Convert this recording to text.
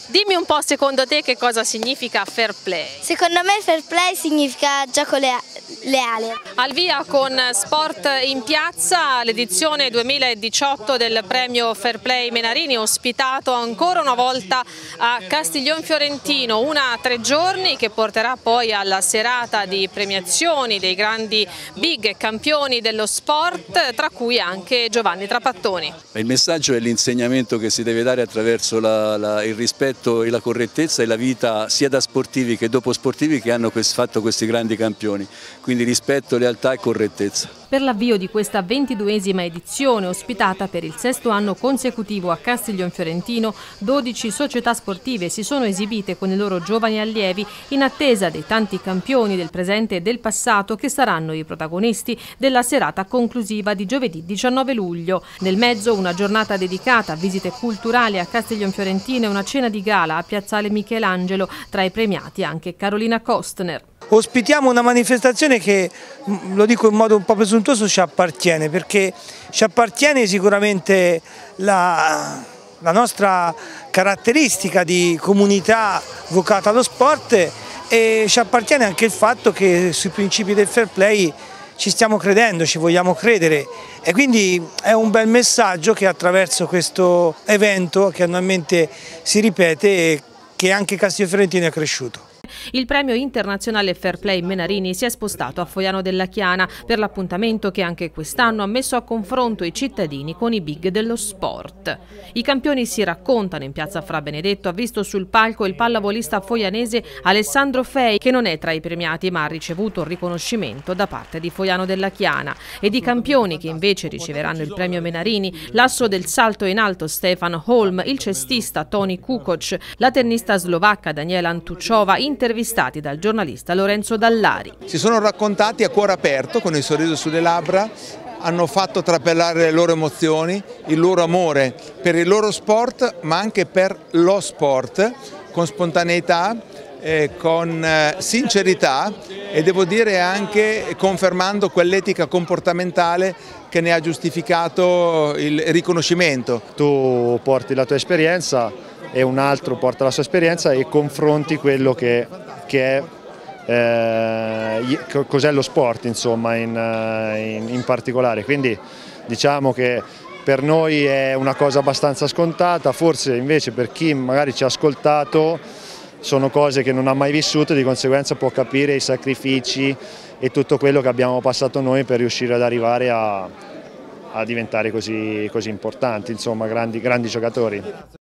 Dimmi un po' secondo te che cosa significa fair play? Secondo me fair play significa gioco leale. Al via con Sport in Piazza l'edizione 2018 del premio Fair Play Menarini, ospitato ancora una volta a Castiglion Fiorentino, una 3 giorni che porterà poi alla serata di premiazioni dei grandi big campioni dello sport, tra cui anche Giovanni Trapattoni. Il messaggio è l'insegnamento che si deve dare attraverso il rispetto e la correttezza e la vita sia da sportivi che dopo sportivi che hanno fatto questi grandi campioni, quindi rispetto, lealtà e correttezza. Per l'avvio di questa 22esima edizione, ospitata per il 6º anno consecutivo a Castiglion Fiorentino, 12 società sportive si sono esibite con i loro giovani allievi in attesa dei tanti campioni del presente e del passato che saranno i protagonisti della serata conclusiva di giovedì 19 luglio. Nel mezzo una giornata dedicata a visite culturali a Castiglion Fiorentino e una cena di gala a Piazzale Michelangelo, tra i premiati anche Carolina Kostner. Ospitiamo una manifestazione che, lo dico in modo un po' presuntuoso, ci appartiene, perché ci appartiene sicuramente la nostra caratteristica di comunità vocata allo sport e ci appartiene anche il fatto che sui principi del fair play ci stiamo credendo, ci vogliamo credere e quindi è un bel messaggio che attraverso questo evento che annualmente si ripete che anche Castiglion Fiorentino è cresciuto. Il premio internazionale Fair Play Menarini si è spostato a Foiano della Chiana per l'appuntamento che anche quest'anno ha messo a confronto i cittadini con i big dello sport. I campioni si raccontano. In piazza Fra Benedetto ha visto sul palco il pallavolista foianese Alessandro Fei, che non è tra i premiati ma ha ricevuto un riconoscimento da parte di Foiano della Chiana, e di campioni che invece riceveranno il premio Menarini l'asso del salto in alto Stefan Holm, il cestista Toni Kukoc, la tennista slovacca Daniela Antucciova, intervistati dal giornalista Lorenzo Dallari. Si sono raccontati a cuore aperto, con il sorriso sulle labbra, hanno fatto trapelare le loro emozioni, il loro amore per il loro sport, ma anche per lo sport, con spontaneità, con sincerità e devo dire anche confermando quell'etica comportamentale che ne ha giustificato il riconoscimento. Tu porti la tua esperienza e un altro porta la sua esperienza e confronti quello che è cos'è lo sport, insomma, in particolare. Quindi diciamo che per noi è una cosa abbastanza scontata, forse invece per chi magari ci ha ascoltato sono cose che non ha mai vissuto, di conseguenza può capire i sacrifici e tutto quello che abbiamo passato noi per riuscire ad arrivare a diventare così importanti, insomma, grandi giocatori.